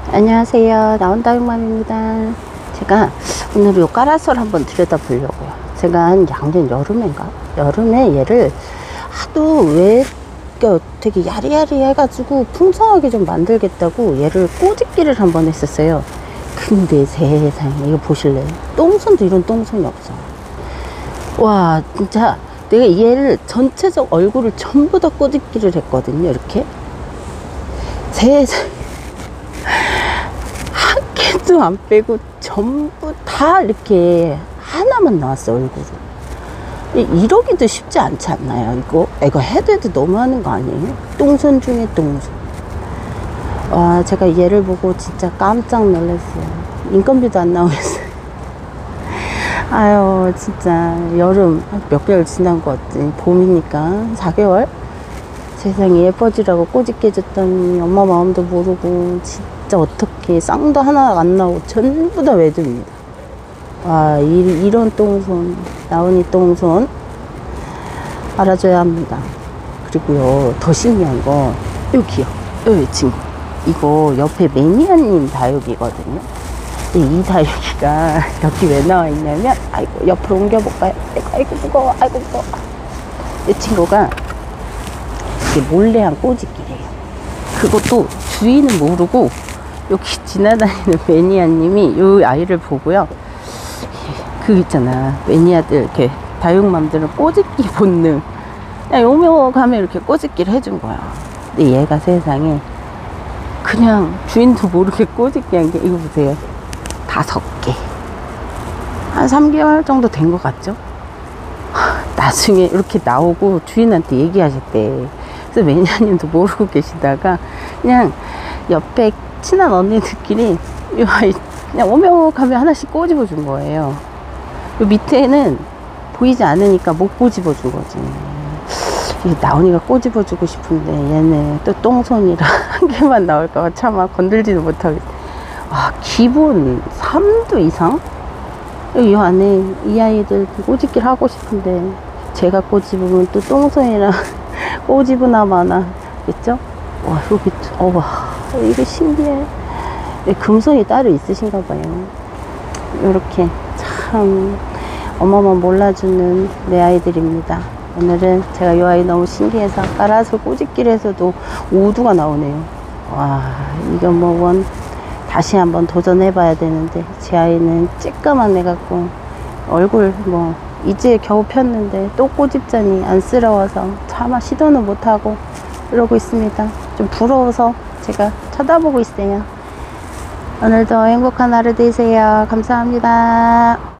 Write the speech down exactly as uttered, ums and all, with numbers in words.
안녕하세요, 나온다육맘입니다. 제가 오늘 요 까라솔 한번 들여다 보려고요. 제가 한 작년 여름인가 여름에 얘를 하도 왜 되게 야리야리 해가지고 풍성하게 좀 만들겠다고 얘를 꼬집기를 한번 했었어요. 근데 세상에 이거 보실래요? 똥손도 이런 똥손이 없어. 와, 진짜 내가 얘를 전체적 얼굴을 전부 다 꼬집기를 했거든요. 이렇게 세상에 한 개도 안 빼고 전부 다 이렇게 하나만 나왔어, 얼굴은. 이러기도 쉽지 않지 않나요? 이거 이거 해도 해도 너무하는 거 아니에요? 똥손 중에 똥손. 와, 제가 얘를 보고 진짜 깜짝 놀랐어요. 인건비도 안 나오겠어요. 아유, 진짜 여름 몇 개월 지난 것 같지. 봄이니까 사 개월. 세상에 예뻐지라고 꼬집게 해줬더니 엄마 마음도 모르고 진짜 어떻게 쌍도 하나 안 나오고 전부 다 외두입니다. 와, 이, 이런 똥손, 나온이 똥손 알아줘야 합니다. 그리고요, 더 신기한 거 여기요, 여기 친구, 이거 옆에 매니아님 다육이거든요. 이 다육이가 여기 왜 나와 있냐면, 아이고 옆으로 옮겨볼까요? 아이고, 아이고 무거워, 아이고 무거워. 이 친구가 이렇게 몰래 한 꼬집기래요. 그것도 주인은 모르고 여기 지나다니는 매니아님이 이 아이를 보고요, 그 있잖아, 매니아들 이렇게 다육맘들은 꼬집기 본능, 그냥 오며 가면 이렇게 꼬집기를 해준 거야. 근데 얘가 세상에 그냥 주인도 모르게 꼬집기 한 게, 이거 보세요, 다섯 개. 한 삼 개월 정도 된 것 같죠? 나중에 이렇게 나오고 주인한테 얘기하셨대. 그래서 매니아님도 모르고 계시다가 그냥 옆에 친한 언니들끼리 이 아이 그냥 오며 가면 하나씩 꼬집어 준 거예요. 요 밑에는 보이지 않으니까 못 꼬집어 준 거지. 이게 나온이가 꼬집어 주고 싶은데 얘는 또 똥손이라 한 개만 나올까봐 차마 건들지도 못하겠어. 와, 기본 삼 두 이상? 이 안에 이 아이들 꼬집기를 하고 싶은데 제가 꼬집으면 또 똥손이라 꼬집으나 마나, 그쵸? 와, 여기, 어, 와, 이거 신기해. 금손이 따로 있으신가 봐요. 이렇게 참 엄마만 몰라주는 내 아이들입니다. 오늘은 제가 이 아이 너무 신기해서 까라솔 꼬집기를 해서도 오두가 나오네요. 와, 이거 뭐 원 다시 한번 도전해 봐야 되는데, 제 아이는 찌까만 애 같고 얼굴 뭐 이제 겨우 폈는데 또 꼬집자니 안쓰러워서 차마 시도는 못하고 이러고 있습니다. 좀 부러워서 제가 쳐다보고 있어요. 오늘도 행복한 하루 되세요. 감사합니다.